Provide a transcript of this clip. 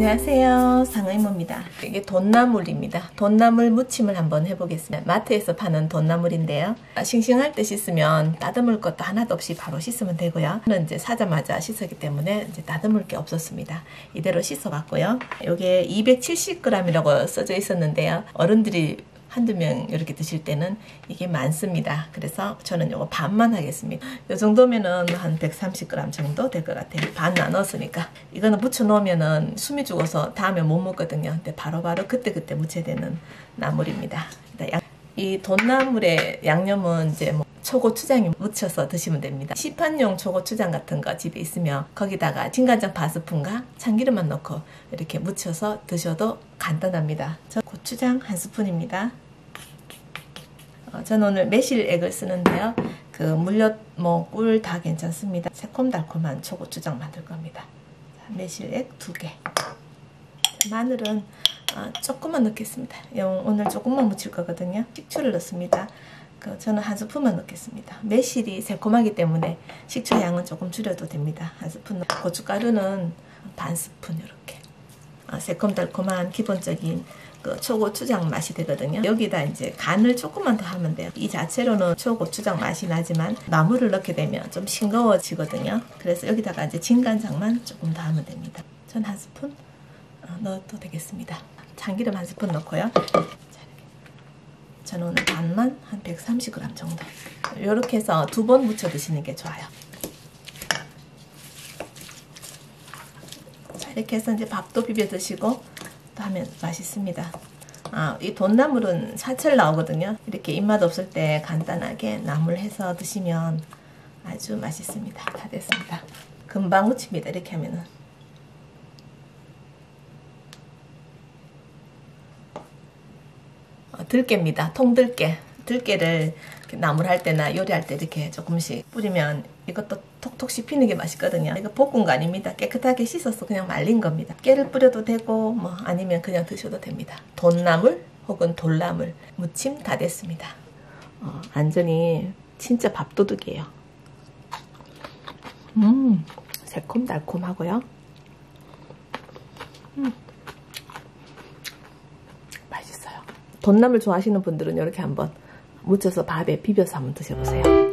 안녕하세요, 상의모입니다. 이게 돈나물입니다. 돈나물 무침을 한번 해보겠습니다. 마트에서 파는 돈나물인데요, 싱싱할 때 씻으면 따듬을 것도 하나도 없이 바로 씻으면 되고요. 저는 이제 사자마자 씻었기 때문에 이제 따듬을 게 없었습니다. 이대로 씻어봤고요. 이게 270g이라고 써져 있었는데요, 어른들이 한두 명 이렇게 드실 때는 이게 많습니다. 그래서 저는 이거 반만 하겠습니다. 이 정도면은 한 130g 정도 될 것 같아요. 반 나눴으니까. 이거는 무쳐 놓으면은 숨이 죽어서 다음에 못 먹거든요. 근데 바로바로 그때그때 무쳐야 되는 나물입니다. 이 돈나물의 양념은 이제 뭐 초고추장에 묻혀서 드시면 됩니다. 시판용 초고추장 같은 거 집에 있으면 거기다가 진간장 반스푼과 참기름만 넣고 이렇게 묻혀서 드셔도 간단합니다. 저 고추장 1스푼입니다. 저는 오늘 매실액을 쓰는데요, 그 물엿, 뭐 꿀 다 괜찮습니다. 새콤달콤한 초고추장 만들 겁니다. 매실액 2개. 마늘은 조금만 넣겠습니다. 오늘 조금만 묻힐 거거든요. 식초를 넣습니다. 저는 1스푼만 넣겠습니다. 매실이 새콤하기 때문에 식초 양은 조금 줄여도 됩니다. 1스푼. 고춧가루는 반스푼 이렇게. 새콤달콤한 기본적인 그 초고추장 맛이 되거든요. 여기다 이제 간을 조금만 더 하면 돼요. 이 자체로는 초고추장 맛이 나지만 나물을 넣게 되면 좀 싱거워지거든요. 그래서 여기다가 이제 진간장만 조금 더 하면 됩니다. 전 1스푼 넣어도 되겠습니다. 참기름 1스푼 넣고요. 저는 오늘 반만 한 130g 정도. 이렇게 해서 2번 무쳐 드시는 게 좋아요. 자, 이렇게 해서 이제 밥도 비벼 드시고 또 하면 맛있습니다. 이 돈나물은 사철 나오거든요. 이렇게 입맛 없을 때 간단하게 나물해서 드시면 아주 맛있습니다. 다 됐습니다. 금방 무칩니다. 이렇게 하면은. 들깨입니다. 통들깨. 들깨를 나물할 때나 요리할 때 이렇게 조금씩 뿌리면 이것도 톡톡 씹히는 게 맛있거든요. 이거 볶은 거 아닙니다. 깨끗하게 씻어서 그냥 말린 겁니다. 깨를 뿌려도 되고 뭐 아니면 그냥 드셔도 됩니다. 돈나물 혹은 돌나물 무침 다 됐습니다. 완전히 진짜 밥도둑이에요. 새콤달콤하고요. 맛있어요. 돈나물 좋아하시는 분들은 이렇게 한번 무쳐서 밥에 비벼서 한번 드셔보세요.